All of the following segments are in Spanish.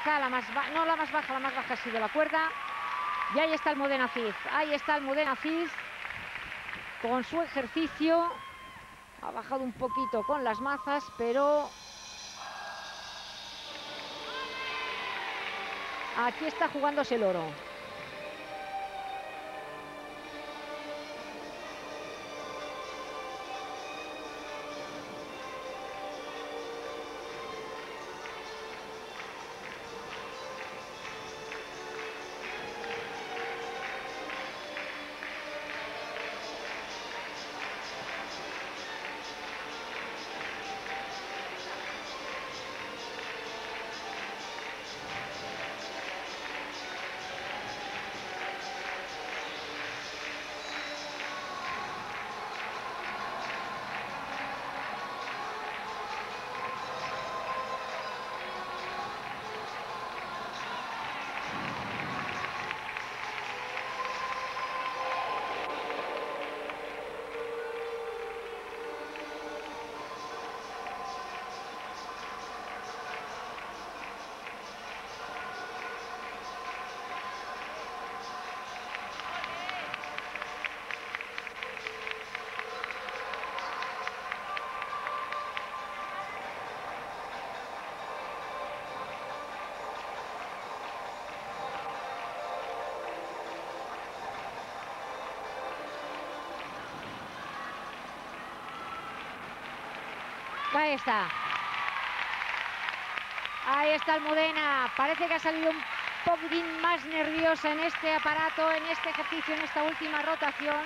quizá la más baja, no la más baja ha sido la cuerda. Y ahí está Almudena Cid, ahí está Almudena Cid con su ejercicio. Ha bajado un poquito con las mazas, pero aquí está jugándose el oro. Ahí está. Ahí está Almudena. Parece que ha salido un poquitín más nerviosa en este aparato, en este ejercicio, en esta última rotación.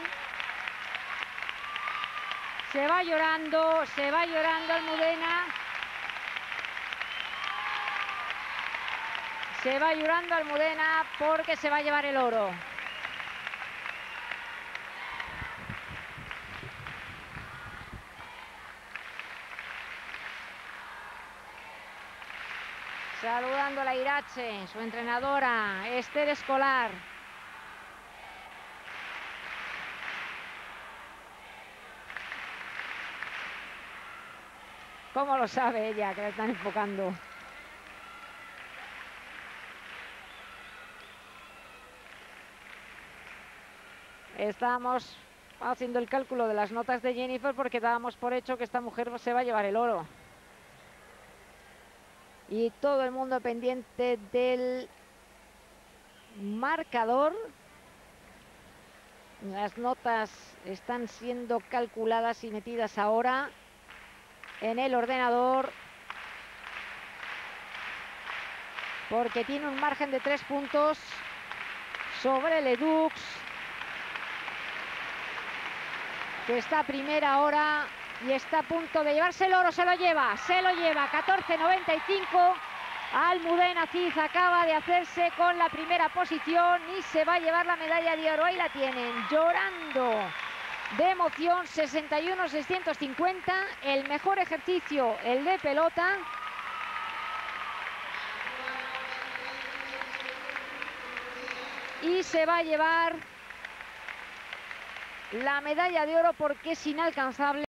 Se va llorando Almudena. Se va llorando Almudena porque se va a llevar el oro. Saludando a la Irache, su entrenadora, Esther Escolar. ¿Cómo lo sabe ella, que la están enfocando? Estamos haciendo el cálculo de las notas de Jennifer porque dábamos por hecho que esta mujer se va a llevar el oro. Y todo el mundo pendiente del marcador. Las notas están siendo calculadas y metidas ahora en el ordenador, porque tiene un margen de 3 puntos sobre Ledoux, que está primera ahora y está a punto de llevarse el oro. Se lo lleva 14.95. Almudena Cid acaba de hacerse con la primera posición y se va a llevar la medalla de oro. Ahí la tienen, llorando de emoción. 61.650, el mejor ejercicio, el de pelota. Y se va a llevar la medalla de oro porque es inalcanzable.